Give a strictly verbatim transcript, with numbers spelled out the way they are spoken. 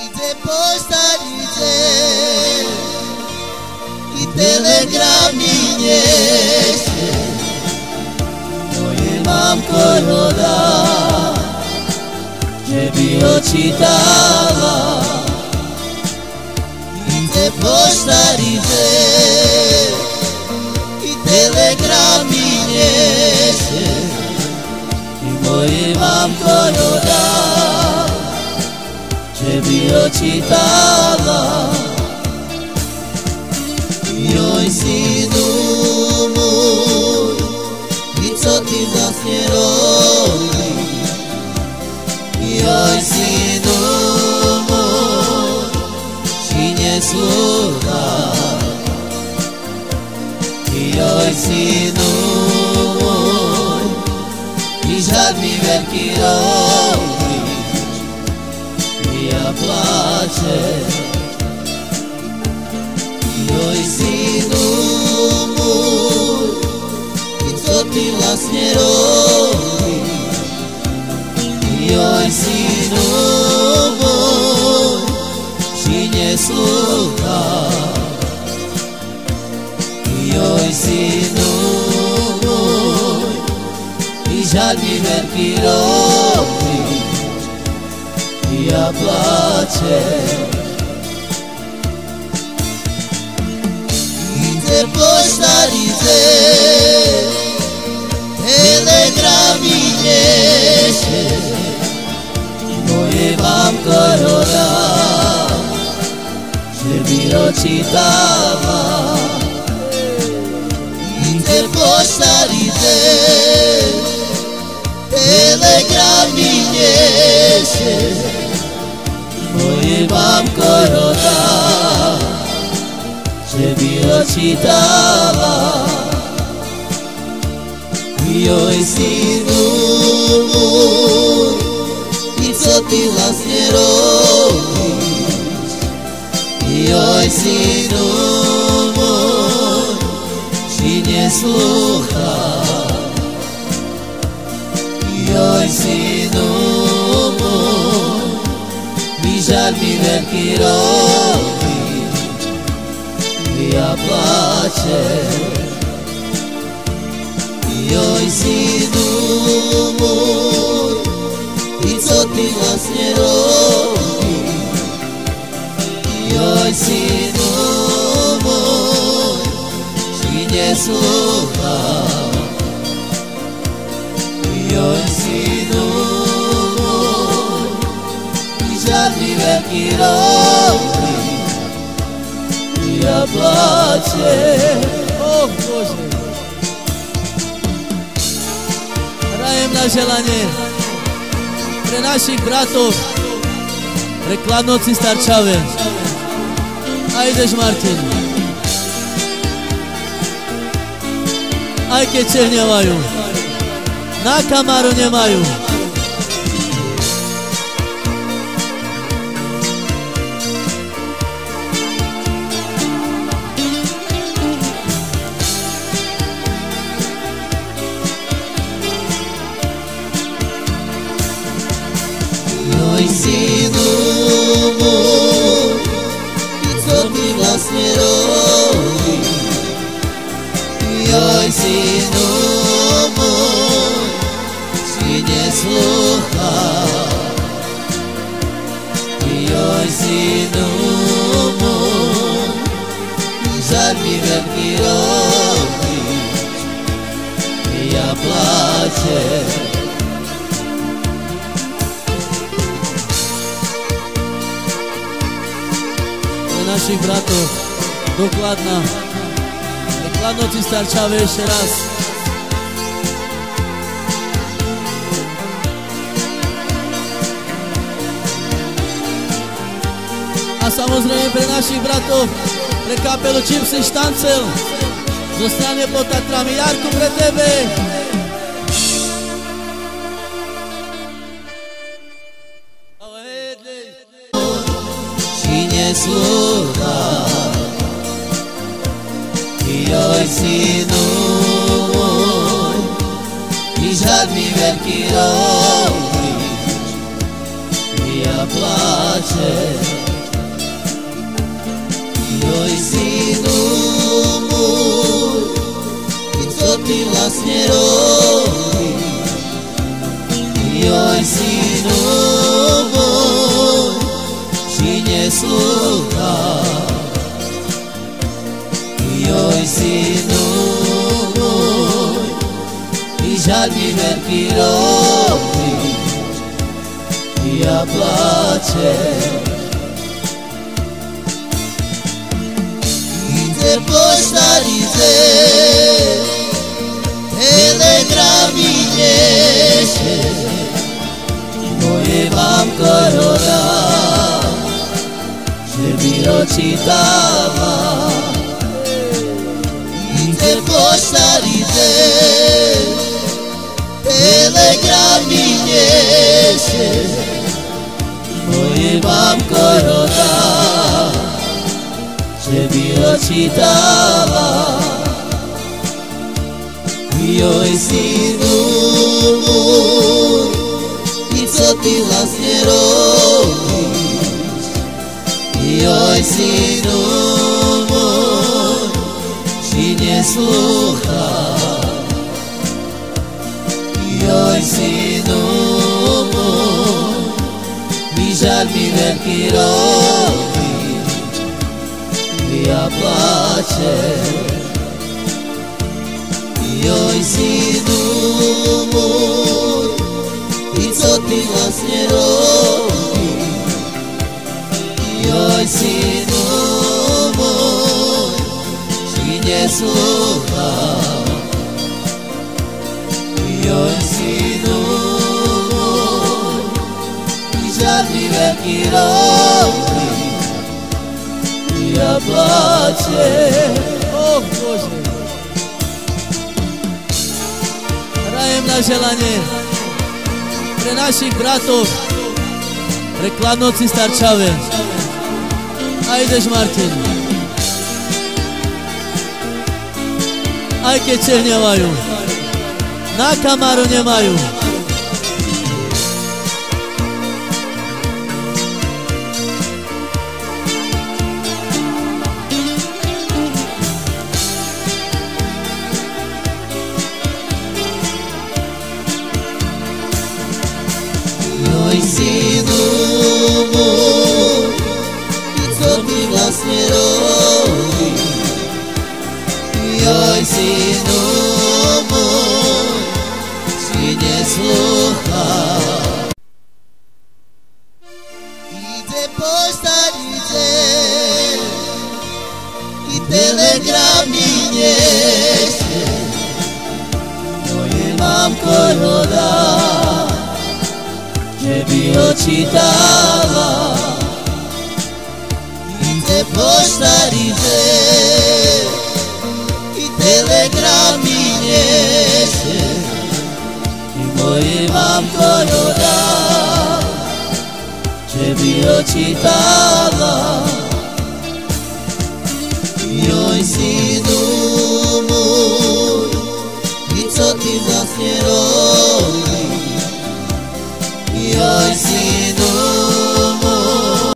Idzie pošta, idzie i telegram mi niesie. Moje mamko roda, že by ho čítala. Idzie pošta, idzie i telegram mi niesie. I moje mamko roda, že by ho čítala. Joj, synu môj, i co ty vlastne robíš? Joj, synu môj, či neslúchaš? Joj, synu môj, i žal mi veľký robíš. Ja plačem. Joj, synu môj, i co ty vlastne robíš? Joj, synu môj, či neslúchaš? Joj, synu môj, i žal mi veľký robíš. Ja plačem. Idzie pošta, idzie telegram mi niesie. Moje mamko roda, že by ho čítala. Idzie pošta, idzie telegram mi niesie. Moje mamko roda, že by ho čítala. Joj, synu môj, i co ty vlastne robíš? Joj, synu môj, či neslúchaš? Joj, synu môj, žal mi veľký robíš. Ja plačem. Joj, synu môj, i co ty vlastne robíš? Joj, synu môj, či neslúchaš? Joj, synu môj, žal mi veľký robíš. Ja plačem. Oh, Bože. Hrajem na želanie pre našich bratov, pre Kladnoci Starčave. A ideš, Martin. Aj keď se hnevajú, na kamaru nemajú. Joj, synu môj, i co ty vlastne robíš? Joj, synu môj, či neslúchaš? Joj, synu môj, žal mi veľký robíš. Ja plačem. Našich bratov do Kladna, do Kladnoci Starčave ešte raz. A samozrejme pre našich bratov, pre kapelu Čipsy Štancel zo strany pod Tatrami. Jarku, pre tebe. Neslúchaš? Joj, synu môj, i žal mi veľký robíš. Ja plačem. Joj, sinu môj, i co ty vlastne robíš? Joj, sinu môj, či neslúchaš? Joj, sinu môj, i žaľ mi veľký robíš, ja plačem. Ide poštarice, telegramy nesie, moje mamko rodá, že mi ho čítala. Ide poštarice, telegramy nesie, moje mamko rodá, že mi ho čítala. Joj, synu môj, i co ty vlastne robíš? Joj, synu môj, či neslúchaš? Joj, synu môj, mi žaľ mi veľký robíš, ja plačem. Joj, synu môj, i co ty vlastne robíš? Joj, synu môj, či neslúchaš? Joj, synu môj, mi žaľ mi veľký robíš, ja plačem. Oh Bože. Hrajem na želanie pre našich bratov, pre Kladnovci Starčave. A ideš, Martin. Aj keď se hnevajú, na kamaru nemajú. Joj, synu môj, i co ty vlastne robíš? Joj, synu môj, či neslúchaš? Ide poštarice, i telegramy nesie, moje mamko rodá, že by ho čítala. Ide poštarice, i telegramy nesie, i moje mamko rodá, že by ho čítala. Joj, synu môj, i co ty vlastne robíš? Joj, synu